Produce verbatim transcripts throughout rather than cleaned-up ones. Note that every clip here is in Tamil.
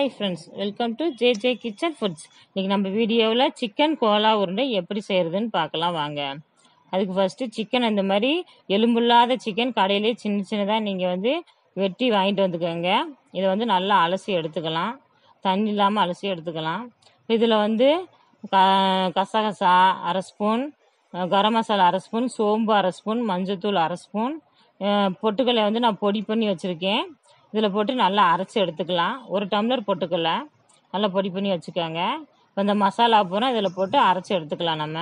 Hi friends, welcome to J J kitchen foods. இன்றைக்கி நம்ம வீடியோவில் சிக்கன் கோலா உருண்டை எப்படி செய்கிறதுன்னு பார்க்கலாம் வாங்க. அதுக்கு ஃபஸ்ட்டு சிக்கன் இந்த மாதிரி எலும்பில்லாத சிக்கன் கடையிலே சின்ன சின்னதாக நீங்கள் வந்து வெட்டி வாங்கிட்டு வந்துக்கோங்க. இதை வந்து நல்லா அலசி எடுத்துக்கலாம், தண்ணி இல்லாமல் அலசி எடுத்துக்கலாம். இதில் வந்து க கசகசா அரை ஸ்பூன், கரம் மசாலா அரை ஸ்பூன், சோம்பு அரை ஸ்பூன், மஞ்சத்தூள் அரை ஸ்பூன், பொட்டுக்கல்லை வந்து நான் பொடி பண்ணி வச்சுருக்கேன். இதில் போட்டு நல்லா அரைச்சி எடுத்துக்கலாம். ஒரு டம்ளர் பொட்டுக்கல்லை நல்லா பொடி பண்ணி வச்சுக்கோங்க. இப்போ இந்த மசாலா பூரா இதில் போட்டு அரைச்சி எடுத்துக்கலாம். நம்ம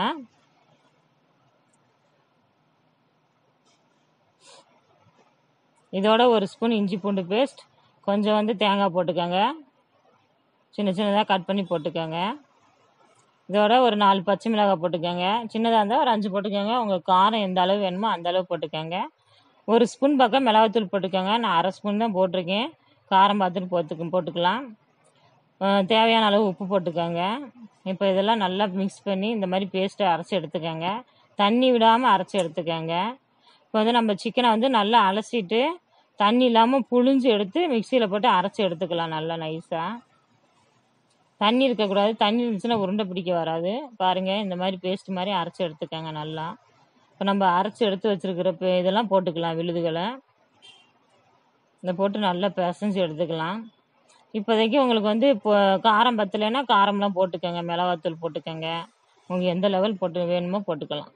இதோட ஒரு ஸ்பூன் இஞ்சி பூண்டு பேஸ்ட், கொஞ்சம் வந்து தேங்காய் போட்டுக்கோங்க, சின்ன சின்னதாக கட் பண்ணி போட்டுக்கோங்க. இதோட ஒரு நாலு பச்சை மிளகாய் போட்டுக்கோங்க, சின்னதாக இருந்தால் ஒரு அஞ்சு போட்டுக்கோங்க. உங்கள் காரம் எந்த அளவு வேணுமோ அந்த அளவு போட்டுக்கோங்க. ஒரு ஸ்பூன் பக்கம் மிளகாத்தூள் போட்டுக்கோங்க. நான் அரை ஸ்பூன் தான் போட்டிருக்கேன், காரம் பார்த்துட்டு போட்டு போட்டுக்கலாம். தேவையான அளவு உப்பு போட்டுக்கோங்க. இப்போ இதெல்லாம் நல்லா மிக்ஸ் பண்ணி இந்த மாதிரி பேஸ்ட்டை அரைச்சி எடுத்துக்கோங்க. தண்ணி விடாமல் அரைச்சி எடுத்துக்கோங்க. இப்போ வந்து நம்ம சிக்கனை வந்து நல்லா அலசிட்டு தண்ணி இல்லாமல் புழிஞ்சு எடுத்து மிக்சியில் போட்டு அரைச்சி எடுத்துக்கலாம் நல்லா நைஸாக. தண்ணி இருக்கக்கூடாது, தண்ணி இருந்துச்சுன்னா உருண்டை பிடிக்க வராது. பாருங்கள், இந்த மாதிரி பேஸ்ட் மாதிரி அரைச்சி எடுத்துக்கோங்க நல்லா. இப்போ நம்ம அரைச்சி எடுத்து வச்சுருக்கிற இதெல்லாம் போட்டுக்கலாம், விழுதுகளை இதை போட்டு நல்லா பிசைஞ்சு எடுத்துக்கலாம். இப்போதைக்கு உங்களுக்கு வந்து இப்போ காரம் பத்தலைன்னா காரம்லாம் போட்டுக்கோங்க, மிளகாத்தூள் போட்டுக்கோங்க, உங்களுக்கு எந்த லெவல் போட்டு வேணுமோ போட்டுக்கலாம்.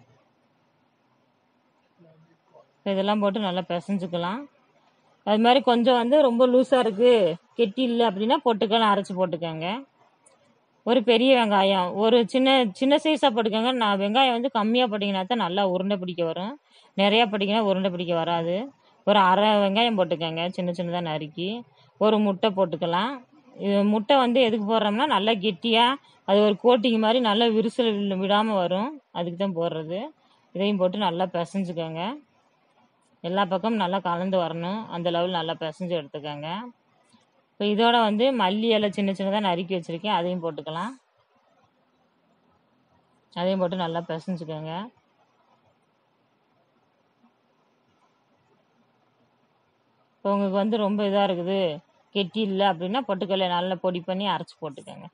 இதெல்லாம் போட்டு நல்லா பிசைஞ்சுக்கலாம். அது மாதிரி கொஞ்சம் வந்து ரொம்ப லூஸாக இருக்குது, கெட்டி இல்லை அப்படின்னா பொட்டுக்கெல்லாம் அரைச்சி போட்டுக்கோங்க. ஒரு பெரிய வெங்காயம் ஒரு சின்ன சின்ன சைஸாக போட்டுக்கோங்க. நான் வெங்காயம் வந்து கம்மியாக போட்டிங்கன்னா தான் நல்லா உருண்டை பிடிக்க வரும், நிறையா போட்டிங்கன்னா உருண்டை பிடிக்க வராது. ஒரு அரை வெங்காயம் போட்டுக்கோங்க, சின்ன சின்னதாக நறுக்கி. ஒரு முட்டை போட்டுக்கலாம். இது முட்டை வந்து எதுக்கு போடுறோம்னா நல்லா கெட்டியாக அது ஒரு கோட்டிங் மாதிரி நல்லா விரிசல் விடாமல் வரும், அதுக்கு தான் போடுறது. இதையும் போட்டு நல்லா பிசைஞ்சுக்கோங்க. எல்லா பக்கமும் நல்லா கலந்து வரணும், அந்த லெவல் நல்லா பிசைஞ்சு எடுத்துக்கோங்க. இப்போ இதோட வந்து மல்லி இலை சின்ன சின்னதாக நறுக்கி வச்சுருக்கேன், அதையும் போட்டுக்கலாம். அதையும் போட்டு நல்லா பிசைஞ்சுக்கோங்க. இப்போ உங்களுக்கு வந்து ரொம்ப இதாக இருக்குது, கெட்டி இல்லை அப்படின்னா பொட்டுக்கல்லை நல்லா பொடி பண்ணி அரைச்சி போட்டுக்கோங்க.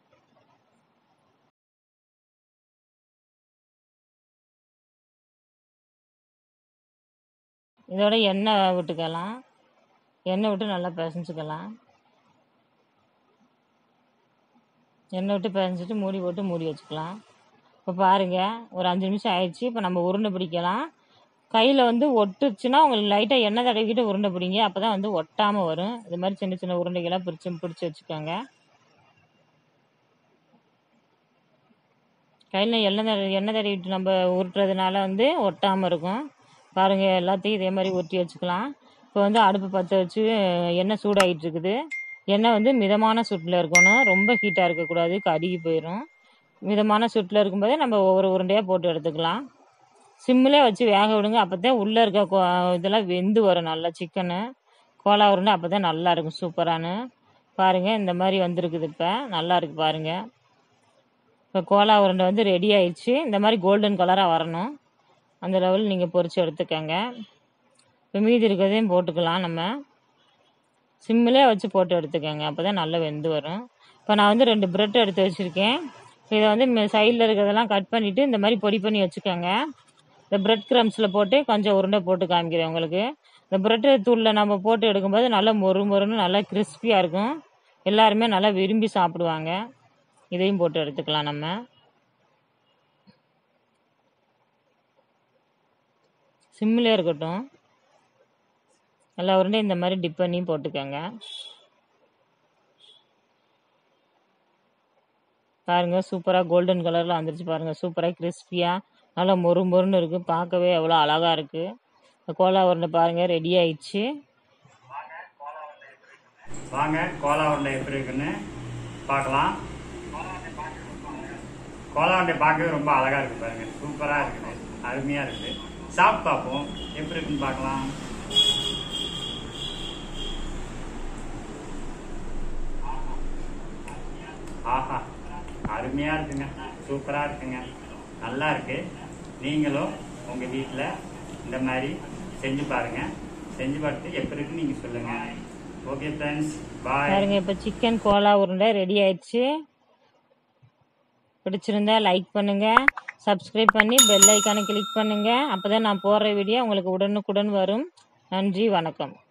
இதோட எண்ணெய் விட்டுக்கலாம், எண்ணெய் விட்டு நல்லா பிசைஞ்சுக்கலாம். எண்ணெய் விட்டு பிசைஞ்சிட்டு மூடி போட்டு மூடி வச்சுக்கலாம். இப்போ பாருங்கள், ஒரு அஞ்சு நிமிஷம் ஆயிடுச்சு. இப்போ நம்ம உருண்டை பிடிக்கலாம். கையில் வந்து ஒட்டுச்சுன்னா உங்களுக்கு லைட்டாக எண்ணெய் தடவிக்கிட்டு உருண்டை பிடிங்க, அப்போ தான் வந்து ஒட்டாமல் வரும். இது மாதிரி சின்ன சின்ன உருண்டைகளாக பிடிச்சி பிடிச்சி வச்சுக்கோங்க. கையில் எண்ணெய் தட எண்ணெய் தடவிட்டு நம்ம உருட்டுறதுனால வந்து ஒட்டாமல் இருக்கும். பாருங்கள், எல்லாத்தையும் இதே மாதிரி ஒட்டி வச்சுக்கலாம். இப்போ வந்து அடுப்பு பற்ற வச்சு எண்ணெய் சூடாகிட்டு இருக்குது. எண்ணெய் வந்து மிதமான சூட்டில் இருக்கணும், ரொம்ப ஹீட்டாக இருக்கக்கூடாது, கருகி போயிடும். மிதமான சூட்டில் இருக்கும்போதே நம்ம ஒவ்வொரு உருண்டையாக போட்டு எடுத்துக்கலாம். சிம்மிலே வச்சு வேக விடுங்க, அப்போ தான் உள்ளே இருக்க இதெல்லாம் வெந்து வரும் நல்லா. சிக்கனு கோலா உருண்டை அப்போ தான் நல்லா இருக்கும், சூப்பரானு. பாருங்கள், இந்த மாதிரி வந்துருக்குது, இப்போ நல்லா இருக்குது பாருங்கள். இப்போ கோலா உருண்டை வந்து ரெடி ஆயிடுச்சு. இந்த மாதிரி கோல்டன் கலராக வரணும், அந்த லெவல் நீங்கள் பொரித்து எடுத்துக்கோங்க. இப்போ மீதி இருக்கிறதையும் போட்டுக்கலாம். நம்ம சிம்மிலே வச்சு போட்டு எடுத்துக்கோங்க, அப்போ தான் நல்லா வெந்து வரும். இப்போ நான் வந்து ரெண்டு ப்ரெட் எடுத்து வச்சுருக்கேன். இதை வந்து சைடில் இருக்கிறதெல்லாம் கட் பண்ணிவிட்டு இந்த மாதிரி பொடி பண்ணி வச்சுக்கோங்க. இந்த ப்ரெட் க்ரம்ஸில் போட்டு கொஞ்சம் உருண்டை போட்டு காமிக்கிறேன் உங்களுக்கு. இந்த ப்ரெட் தூளில் நம்ம போட்டு எடுக்கும்போது நல்லா மொறு மொறுன்னு நல்லா கிறிஸ்பியாக இருக்கும், எல்லாருமே நல்லா விரும்பி சாப்பிடுவாங்க. இதையும் போட்டு எடுத்துக்கலாம். நம்ம சிம்மிலே இருக்கட்டும், எல்லா உருண்டையும் இந்த மாதிரி டிப் பண்ணி போட்டுக்கோங்க. பாருங்கள், சூப்பராக கோல்டன் கலரில் வந்துருச்சு பாருங்கள், சூப்பராக கிறிஸ்பியாக நல்லா மொறு மொறுன்னு இருக்குது, பார்க்கவே எவ்வளோ அழகாக இருக்குது. கோலா உருண்டை பாருங்கள் ரெடி ஆயிடுச்சு. வாங்க கோலா உருண்டை எப்படி இருக்குன்னு பார்க்கலாம். கோலா உருண்டை பார்க்கவே ரொம்ப அழகாக இருக்குது பாருங்கள், சூப்பராக இருக்குது, அருமையாக இருக்குது. சாப்பிட்டு பார்ப்போம் எப்படி இருக்குன்னு பார்க்கலாம். ஆஹா, அருமையாக இருக்குங்க, சூப்பராக இருக்குங்க, நல்லா இருக்கு. நீங்களும் உங்கள் வீட்டில் இந்த மாதிரி செஞ்சு பாருங்கள். செஞ்சு பார்த்து எப்படி இருக்குன்னு நீங்கள் சொல்லுங்கள். Okay friends, bye. பாருங்க இப்போ சிக்கன் கோலா உருண்டை ரெடி ஆயிடுச்சு. பிடிச்சிருந்தா லைக் பண்ணுங்க, சப்ஸ்கிரைப் பண்ணி பெல் ஐக்கானை கிளிக் பண்ணுங்க. அப்பதான் நான் போடுற வீடியோ உங்களுக்கு உடனுக்குடன் வரும். நன்றி, வணக்கம்.